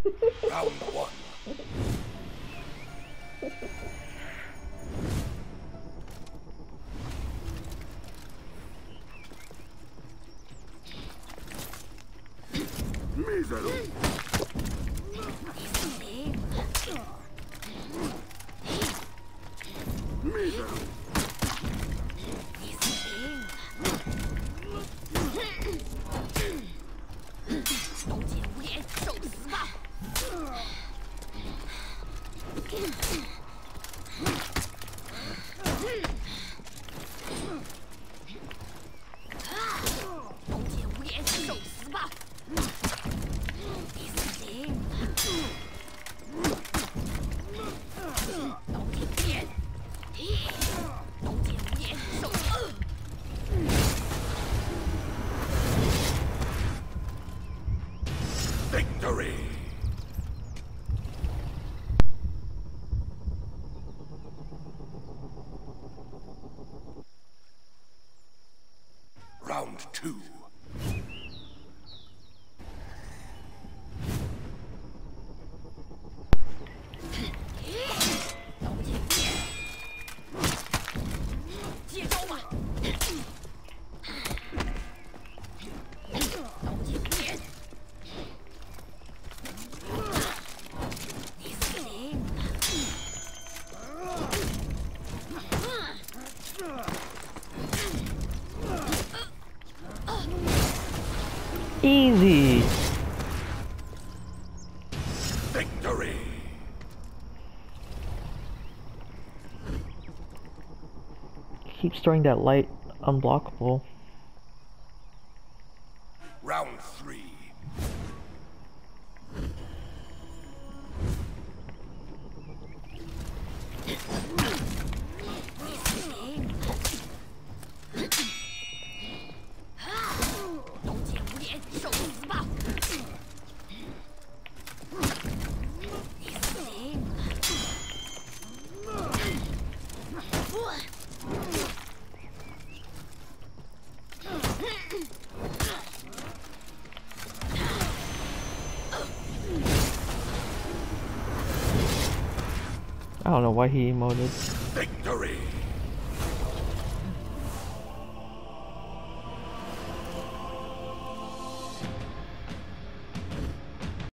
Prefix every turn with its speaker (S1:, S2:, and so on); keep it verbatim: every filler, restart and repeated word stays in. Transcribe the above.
S1: Round one. Mísero. Mísero.
S2: 东劫无脸，受死吧！东劫无脸，受死吧！你死定！东劫无脸，东劫无脸，受死！
S1: Victory! Round two.
S3: Easy.
S1: Victory.
S3: Keeps throwing that light unblockable.
S1: Round three.
S3: I don't know why he emoted.
S1: Victory!